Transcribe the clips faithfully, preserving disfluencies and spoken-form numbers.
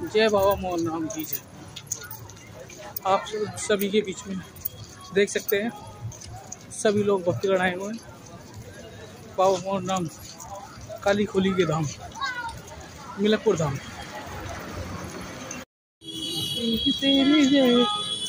जय बाबा मोहन राम की जय। आप सभी के बीच में देख सकते हैं सभी लोग भक्तगण आए हुए हैं बाबा मोहन राम काली खोली के धाम मिलकपुर धाम। तेरी जय।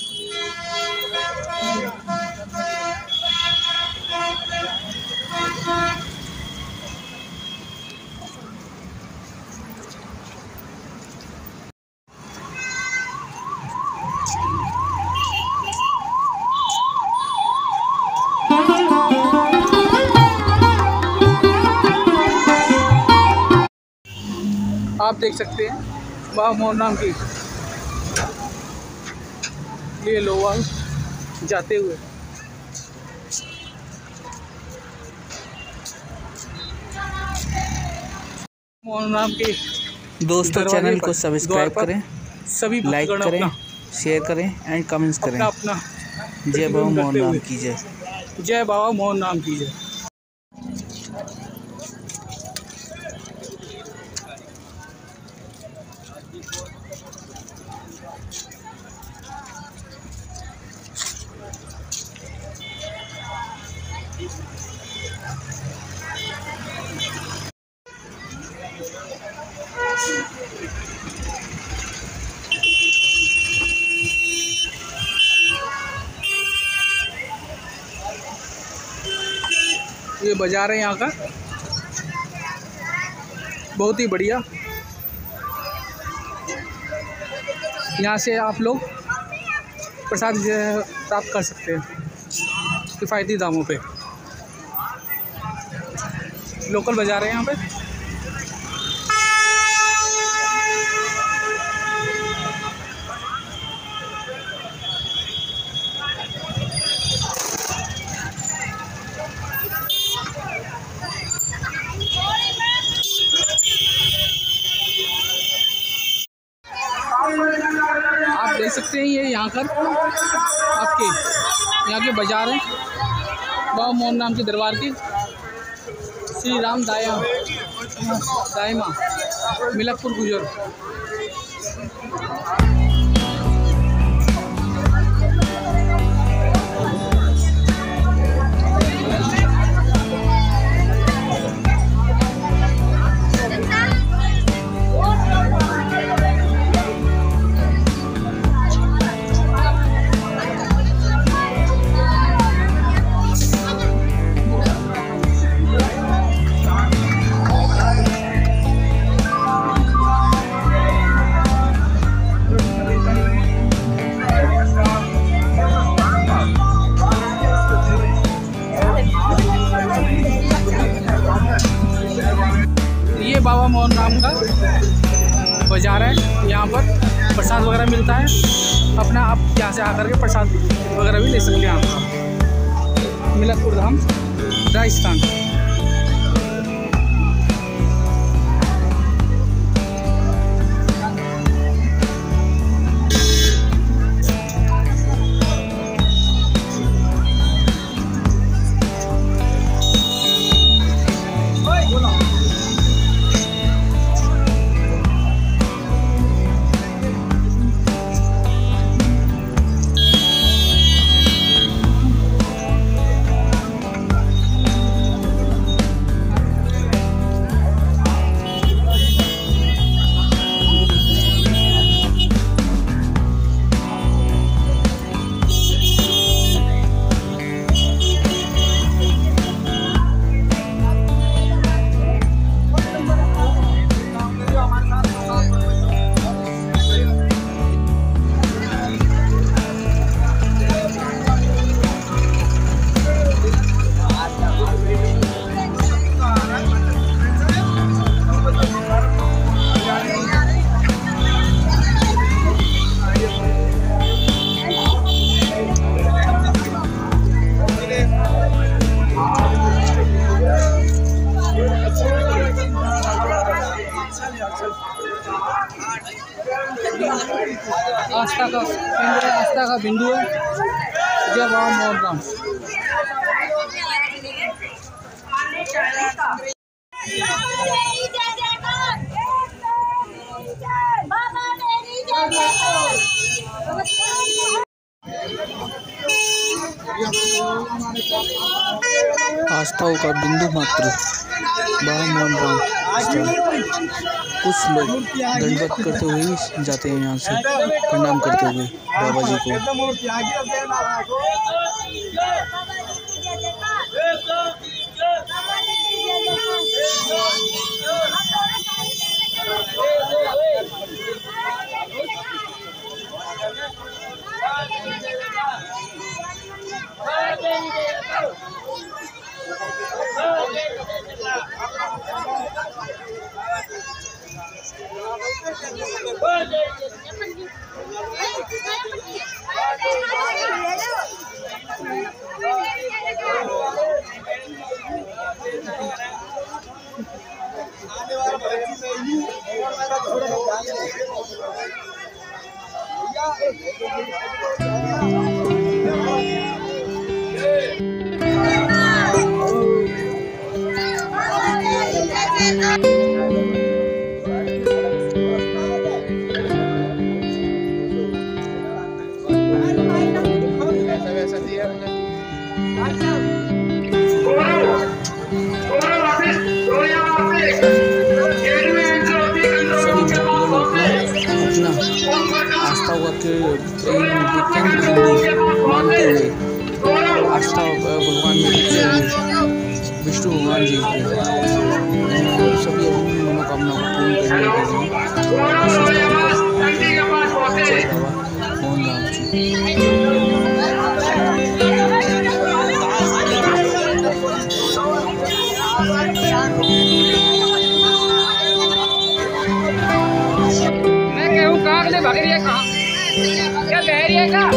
आप देख सकते हैं बाबा मोहन राम की ये लोग जाते हुए मोहन राम के दोस्तों चैनल को सब्सक्राइब करें, सभी लाइक करें, शेयर करें एंड कमेंट्स करें। अपना जय बाबा मोहन राम की जय। जय बाबा मोहन राम की जय। ये बाजार है यहाँ का, बहुत ही बढ़िया। यहाँ से आप लोग प्रसाद प्राप्त कर सकते हैं किफ़ायती दामों पे। लोकल बाजार है यहाँ पे। आप देख सकते हैं ये यहाँ कर आपके यहाँ के बाजार हैं बाबा मोहन राम के दरबार के। श्री राम दाया दायमा मिलकपुर गुजर। ये बाबा मोहन राम का बाजार है। यहाँ पर प्रसाद वगैरह मिलता है। अपना आप यहाँ से आकर के प्रसाद वगैरह भी ले सकते हैं। आपका मिलकपुर धाम राजस्थान। आस्था का केंद्र, आस्था का बिंदु है जय बाबा मोहन राम। आस्थाओं का बिंदु मात्र बाबा मोहन राम स्थल। कुछ लोग दंडवत करते हुए भी जाते हैं यहाँ से, प्रणाम करते हुए बाबा जी को। आस्थाओं के केंद्र बिंदु मानते हुए आस्था भगवान में विष्णु भगवान जी के सभी अपनी मनोकामना को पूर्ण करने के लिए जय बाबा मोहन राम जी। भाग रही है कहाँ? क्या बह रही है क्या?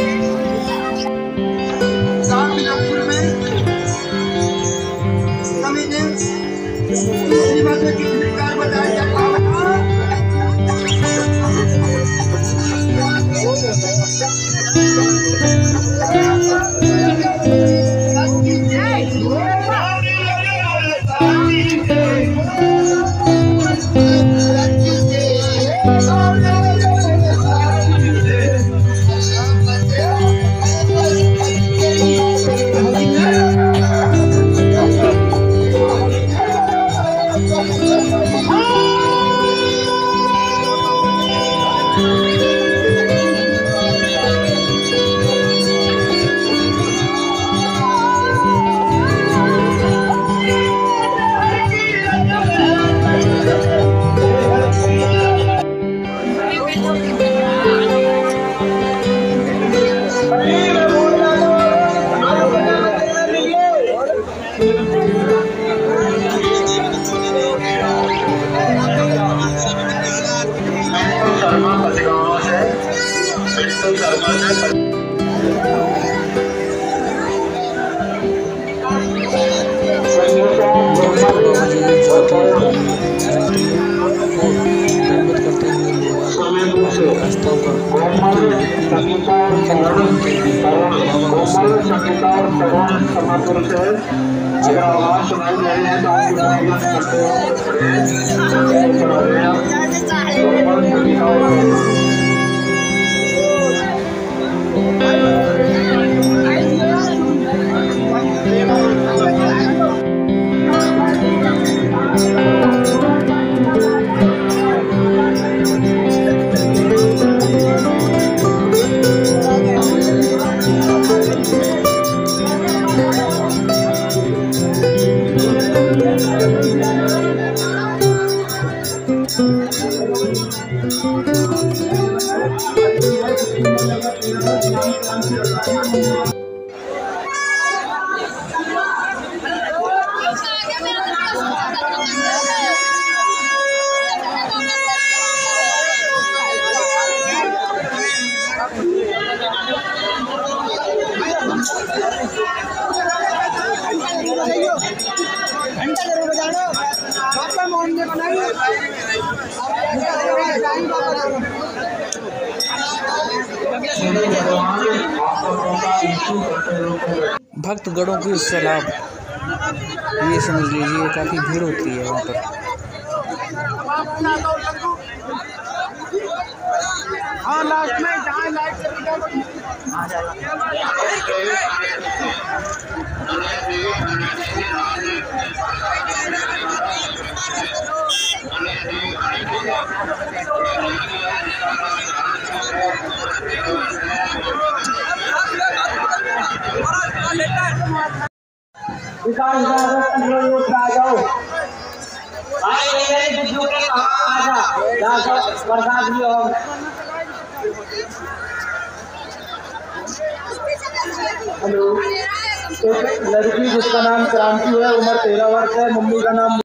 भक्तगणों की सलाब ये समझ लीजिए, काफ़ी भीड़ होती है वहाँ पर। हाँ लास्ट में जहाँ लाइट आ जाएगा। विकास आ जाओ आजा बर्दाश्त भी हो। हेलो, एक लड़की जिसका नाम क्रांति है, उम्र तेरह वर्ष है, मम्मी का नाम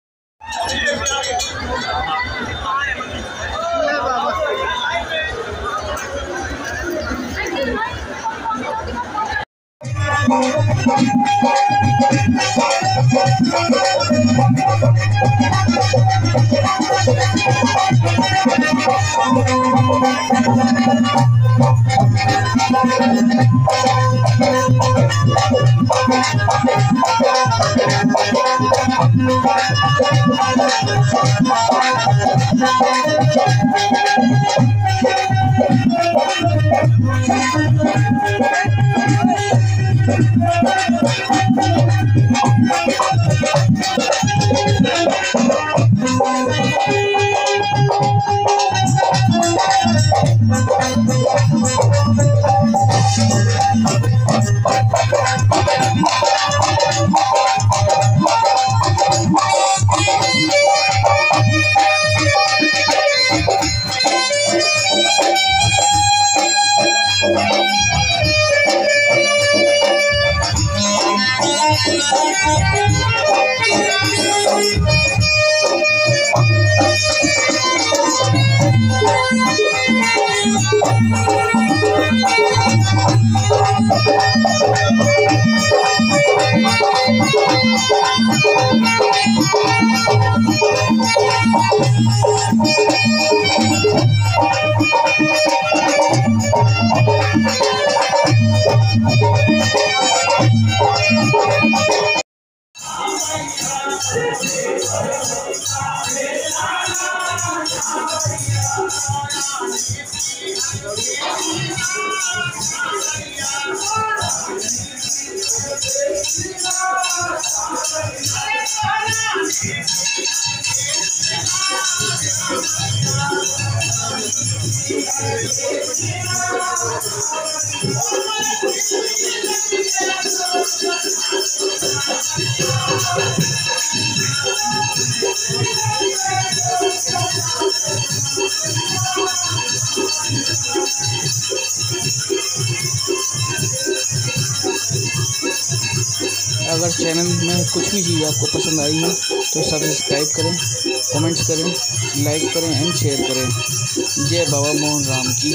अगर चैनल में कुछ भी चीज़ आपको पसंद आई है तो सब्सक्राइब करें, कमेंट्स करें, लाइक करें एंड शेयर करें। जय बाबा मोहन राम की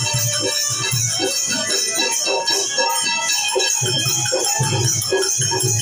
जय।